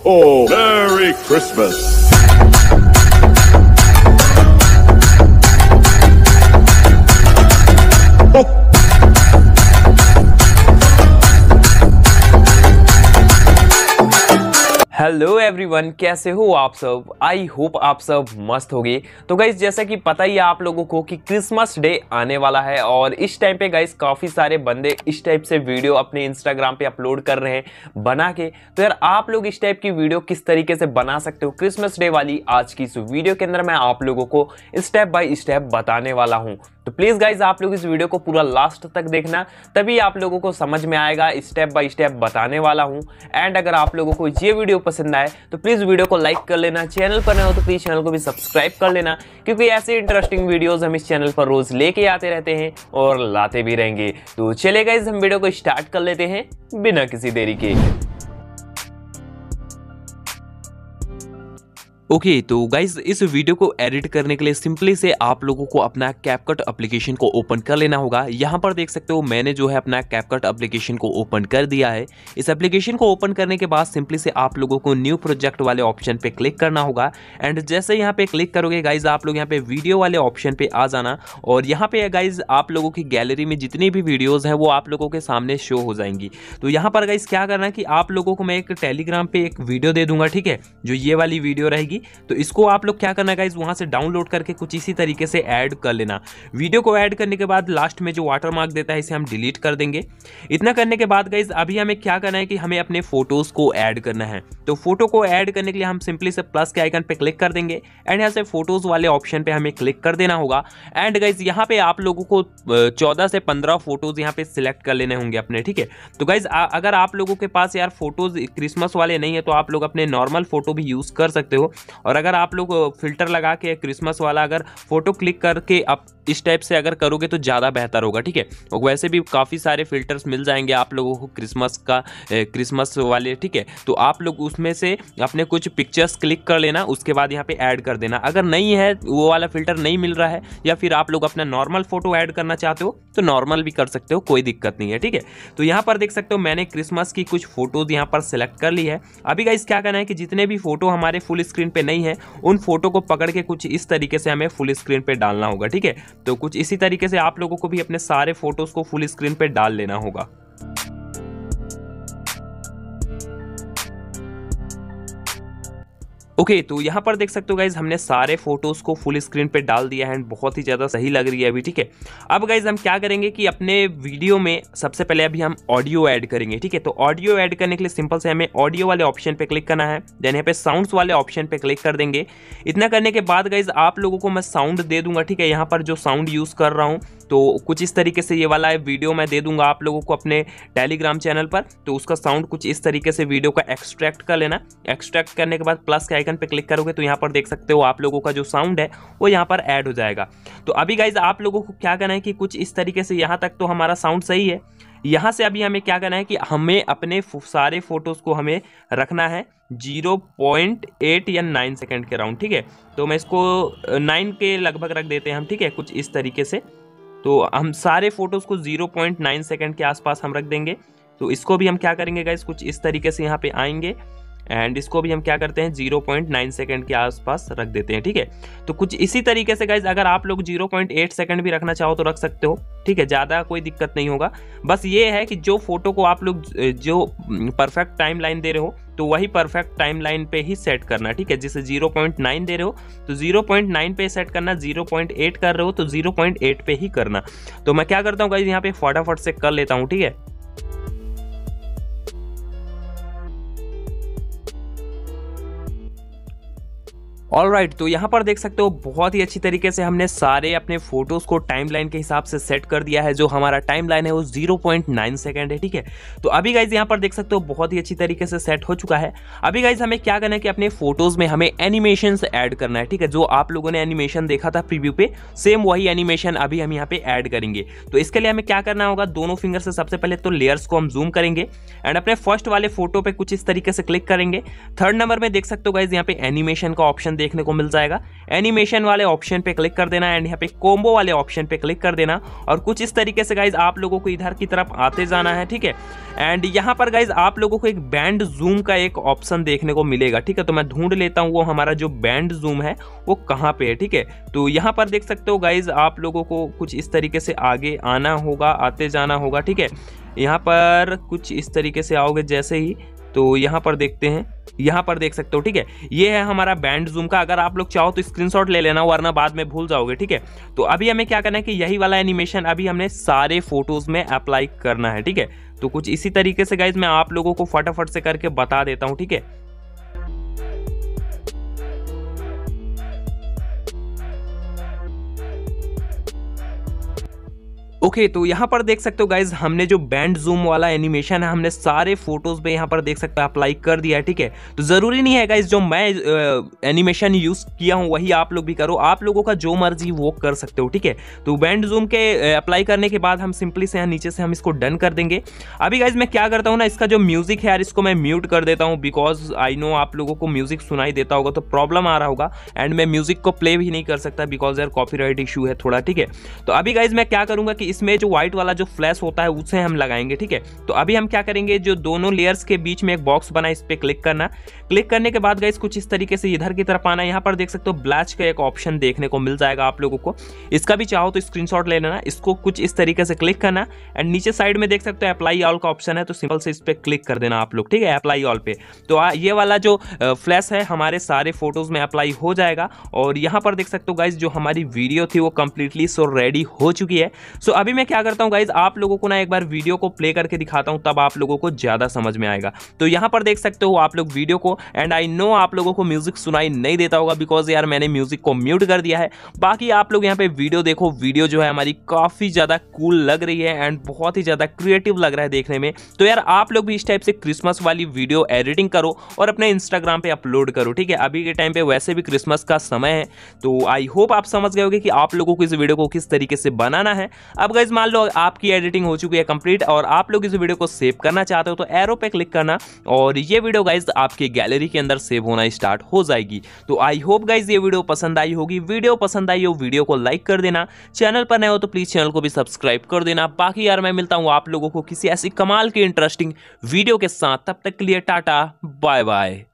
ho! Merry Christmas! Hello everyone, कैसे हो आप सब। आई होप आप सब मस्त होगे। तो गाइस, जैसा कि पता ही है आप लोगों को कि क्रिसमस डे आने वाला है और इस टाइम पे गाइस काफ़ी सारे बंदे इस टाइप से वीडियो अपने इंस्टाग्राम पे अपलोड कर रहे हैं बना के। तो यार आप लोग इस टाइप की वीडियो किस तरीके से बना सकते हो क्रिसमस डे वाली, आज की इस वीडियो के अंदर मैं आप लोगों को स्टेप बाय स्टेप बताने वाला हूँ। तो प्लीज़ गाइज आप लोग इस वीडियो को पूरा लास्ट तक देखना, तभी आप लोगों को समझ में आएगा। स्टेप बाय स्टेप बताने वाला हूँ। एंड अगर आप लोगों को ये वीडियो पसंद आए तो प्लीज़ वीडियो को लाइक कर लेना, चैनल पर नए हो तो प्लीज़ चैनल को भी सब्सक्राइब कर लेना, क्योंकि ऐसे इंटरेस्टिंग वीडियोज़ हम इस चैनल पर रोज़ लेके आते रहते हैं और लाते भी रहेंगे। तो चलिए गाइज हम वीडियो को स्टार्ट कर लेते हैं बिना किसी देरी के। ओके तो गाइज इस वीडियो को एडिट करने के लिए सिंपली से आप लोगों को अपना कैपकट एप्लीकेशन को ओपन कर लेना होगा। यहाँ पर देख सकते हो मैंने जो है अपना कैपकट एप्लीकेशन को ओपन कर दिया है। इस एप्लीकेशन को ओपन करने के बाद सिंपली से आप लोगों को न्यू प्रोजेक्ट वाले ऑप्शन पे क्लिक करना होगा। एंड जैसे यहाँ पे क्लिक करोगे गाइज आप लोग यहाँ पे वीडियो वाले ऑप्शन पे आ जाना और यहाँ पे गाइज आप लोगों की गैलरी में जितनी भी वीडियोज हैं वो आप लोगों के सामने शो हो जाएंगी। तो यहाँ पर गाइज क्या करना है कि आप लोगों को मैं एक टेलीग्राम पे एक वीडियो दे दूंगा, ठीक है, जो ये वाली वीडियो रहेगी। तो इसको आप लोग क्या करना है गाइस, वहां से डाउनलोड करके कुछ इसी तरीके से ऐड कर लेना। वीडियो को ऐड करने के बाद लास्ट में जो वाटरमार्क देता है इसे हम डिलीट कर देंगे। इतना करने के बाद गाइस अभी हमें क्या करना है कि हमें अपने फोटोज को ऐड करना है। तो फोटो को ऐड करने के लिए हम सिंपली से प्लस के आइकन पे क्लिक कर देंगे एंड यहाँ से फोटोज वाले ऑप्शन पे हमें क्लिक कर देना होगा। एंड गाइस यहाँ पे आप लोगों को 14 से 15 फोटोज यहाँ पे सिलेक्ट कर लेने होंगे अपने, ठीक है। तो गाइस अगर आप लोगों के पास यार फोटोज क्रिसमस वाले नहीं है तो आप लोग अपने नॉर्मल फोटो भी यूज कर सकते हो। और अगर आप लोग फिल्टर लगा के क्रिसमस वाला अगर फोटो क्लिक करके आप इस टाइप से अगर करोगे तो ज़्यादा बेहतर होगा, ठीक है। और वैसे भी काफ़ी सारे फिल्टर्स मिल जाएंगे आप लोगों को क्रिसमस वाले, ठीक है। तो आप लोग उसमें से अपने कुछ पिक्चर्स क्लिक कर लेना, उसके बाद यहाँ पे ऐड कर देना। अगर नहीं है वो वाला फिल्टर नहीं मिल रहा है या फिर आप लोग अपना नॉर्मल फोटो ऐड करना चाहते हो तो नॉर्मल भी कर सकते हो, कोई दिक्कत नहीं है, ठीक है। तो यहाँ पर देख सकते हो मैंने क्रिसमस की कुछ फोटोज यहाँ पर सिलेक्ट कर ली है। अभी गाइस क्या करना है कि जितने भी फोटो हमारे फुल स्क्रीन पे नहीं है उन फोटो को पकड़ के कुछ इस तरीके से हमें फुल स्क्रीन पे डालना होगा, ठीक है। तो कुछ इसी तरीके से आप लोगों को भी अपने सारे फोटोज को फुल स्क्रीन पे डाल लेना होगा। ओके तो यहाँ पर देख सकते हो गाइज हमने सारे फोटोज को फुल स्क्रीन पे डाल दिया है एंड बहुत ही ज़्यादा सही लग रही है अभी, ठीक है। अब गाइज हम क्या करेंगे कि अपने वीडियो में सबसे पहले अभी हम ऑडियो ऐड करेंगे, ठीक है। तो ऑडियो ऐड करने के लिए सिंपल से हमें ऑडियो वाले ऑप्शन पे क्लिक करना है, देन यहाँ पे साउंड्स वाले ऑप्शन पे क्लिक कर देंगे। इतना करने के बाद गाइज आप लोगों को मैं साउंड दे दूंगा, ठीक है। यहाँ पर जो साउंड यूज़ कर रहा हूँ तो कुछ इस तरीके से ये वाला वीडियो मैं दे दूंगा आप लोगों को अपने टेलीग्राम चैनल पर। तो उसका साउंड कुछ इस तरीके से वीडियो का एक्सट्रैक्ट कर लेना। एक्सट्रैक्ट करने के बाद प्लस के आइकन पे क्लिक करोगे तो यहाँ पर देख सकते हो आप लोगों का जो साउंड है वो यहाँ पर ऐड हो जाएगा। तो अभी गाइज आप लोगों को क्या करना है कि कुछ इस तरीके से, यहाँ तक तो हमारा साउंड सही है। यहाँ से अभी हमें क्या करना है कि हमें अपने सारे फोटोज को हमें रखना है 0.8 या 9 सेकंड के राउंड, ठीक है। तो मैं इसको 9 के लगभग रख देते हैं हम, ठीक है, कुछ इस तरीके से। तो हम सारे फोटोज को 0.9 सेकंड के आसपास हम रख देंगे। तो इसको भी हम क्या करेंगे गाइस, कुछ इस तरीके से यहाँ पे आएंगे एंड इसको भी हम क्या करते हैं 0.9 सेकंड के आसपास रख देते हैं, ठीक है। तो कुछ इसी तरीके से गाइज अगर आप लोग 0.8 सेकंड भी रखना चाहो तो रख सकते हो, ठीक है, ज़्यादा कोई दिक्कत नहीं होगा। बस ये है कि जो फोटो को आप लोग जो परफेक्ट टाइम लाइन दे रहे हो तो वही परफेक्ट टाइम लाइन पे ही सेट करना, ठीक है। जैसे 0.9 दे रहे हो तो 0.9 पे सेट करना, 0.8 कर रहे हो तो 0.8 पे ही करना। तो मैं क्या करता हूँ गाइज यहाँ पे फटाफट से कर लेता हूँ, ठीक है। ऑलराइट तो यहाँ पर देख सकते हो बहुत ही अच्छी तरीके से हमने सारे अपने फोटोज को टाइमलाइन के हिसाब से सेट कर दिया है। जो हमारा टाइमलाइन है वो 0.9 सेकंड है, ठीक है। तो अभी गाइज यहाँ पर देख सकते हो बहुत ही अच्छी तरीके से सेट हो चुका है। अभी गाइज हमें क्या करना है कि अपने फोटोज में हमें एनिमेशन ऐड करना है, ठीक है। जो आप लोगों ने एनिमेशन देखा था प्रीव्यू पे, सेम वही एनिमेशन अभी हम यहाँ पे ऐड करेंगे। तो इसके लिए हमें क्या करना होगा, दोनों फिंगर से सबसे पहले तो लेयर्स को हम जूम करेंगे एंड अपने फर्स्ट वाले फोटो पे कुछ इस तरीके से क्लिक करेंगे। थर्ड नंबर में देख सकते हो गाइज यहाँ पे एनिमेशन का ऑप्शन देखने को मिल जाएगा। एनिमेशन वाले ऑप्शन पे क्लिक कर देना एंड यहाँ पे कॉम्बो वाले ऑप्शन पे क्लिक कर देना और कुछ इस तरीके से गाइज आप लोगों को इधर की तरफ आते जाना है, ठीक है। एंड यहाँ पर गाइज आप लोगों को एक बैंड जूम का एक ऑप्शन देखने को मिलेगा, ठीक है। तो मैं ढूंढ लेता हूँ वो हमारा जो बैंड जूम है वो कहाँ पे है, ठीक है। तो यहाँ पर देख सकते हो गाइज आप लोगों को कुछ इस तरीके से आगे आना होगा, आते जाना होगा, ठीक है। यहाँ पर कुछ इस तरीके से आओगे जैसे ही, तो यहाँ पर देखते हैं, यहाँ पर देख सकते हो, ठीक है। ये है हमारा बैंड जूम का। अगर आप लोग चाहो तो स्क्रीनशॉट ले लेना वरना बाद में भूल जाओगे, ठीक है। तो अभी हमें क्या करना है कि यही वाला एनिमेशन अभी हमने सारे फोटोज में अप्लाई करना है, ठीक है। तो कुछ इसी तरीके से गाइज मैं आप लोगों को फटाफट से करके बता देता हूँ, ठीक है। ओके तो यहाँ पर देख सकते हो गाइज हमने जो बैंड जूम वाला एनिमेशन है हमने सारे फोटोज पे यहाँ पर देख सकते हो अप्लाई कर दिया है, ठीक है। तो जरूरी नहीं है गाइज जो मैं एनिमेशन यूज किया हूँ वही आप लोग भी करो, आप लोगों का जो मर्जी वो कर सकते हो, ठीक है। तो बैंड जूम के अप्लाई करने के बाद हम सिंपली से यहाँ नीचे से हम इसको डन कर देंगे। अभी गाइज मैं क्या करता हूँ ना, इसका जो म्यूजिक है यार इसको मैं म्यूट कर देता हूँ, बिकॉज आई नो आप लोगों को म्यूजिक सुनाई देता होगा तो प्रॉब्लम आ रहा होगा एंड मैं म्यूजिक को प्ले भी नहीं कर सकता बिकॉज यार कॉपीराइट इशू है थोड़ा, ठीक है। तो अभी गाइज मैं क्या करूंगा कि इसमें जो व्हाइट वाला जो फ्लैश होता है उसे हम लगाएंगे, ठीक है। तो अभी हम क्या करेंगे, जो दोनों लेयर्स के बीच में एक बॉक्स बना इस पे क्लिक करना। क्लिक करने के बाद गाइस कुछ इस तरीके से इधर की तरफ आना। यहाँ पर देख सकते हो ब्लैच का एक ऑप्शन देखने को मिल जाएगा आप लोगों को, इसका भी चाहो तो स्क्रीनशॉट ले लेना। इसको कुछ इस तरीके से क्लिक करना एंड नीचे साइड में देख सकते हो अप्लाई ऑल का ऑप्शन है, तो सिंपल से इस पे क्लिक कर देना आप लोग, ठीक है, अप्लाई ऑल पे। तो ये वाला जो फ्लैश है हमारे सारे फोटोज में अप्लाई हो जाएगा। और यहाँ पर देख सकते हो गाइज जो हमारी वीडियो थी वो कंप्लीटली रेडी हो चुकी है। सो अभी मैं क्या करता हूँ गाइज आप लोगों को ना एक बार वीडियो को प्ले करके दिखाता हूं, तब आप लोगों को ज्यादा समझ में आएगा। तो यहां पर देख सकते हो आप लोग वीडियो को एंड आई नो आप लोगों को म्यूजिक सुनाई नहीं देता होगा बिकॉज यार मैंने म्यूजिक को म्यूट कर दिया है। बाकी आप लोग यहां पे वीडियो देखो, वीडियो जो है हमारी काफी ज्यादा कूल लग रही है एंड बहुत ही ज्यादा क्रिएटिव लग रहा है देखने में। तो यार आप लोग भी इस टाइप से क्रिसमस वाली वीडियो एडिटिंग करो और अपने इंस्टाग्राम पे अपलोड करो, ठीक है। अभी के टाइम पे वैसे भी क्रिसमस का समय है, तो आई होप आप समझ गए होंगे कि आप लोगों को इस वीडियो को किस तरीके से बनाना है। अब गाइस मान लो आपकी एडिटिंग हो चुकी है कंप्लीट और आप लोग इस वीडियो को सेव करना चाहते हो तो एरो पे क्लिक करना और ये वीडियो गाइज आपके गैलरी के अंदर सेव होना स्टार्ट हो जाएगी। तो आई होप गाइज ये वीडियो पसंद आई होगी। वीडियो पसंद आई हो वीडियो को लाइक कर देना, चैनल पर नए हो तो प्लीज चैनल को भी सब्सक्राइब कर देना। बाकी यार मैं मिलता हूं आप लोगों को किसी ऐसी कमाल की इंटरेस्टिंग वीडियो के साथ, तब तक के लिए टाटा बाय बाय।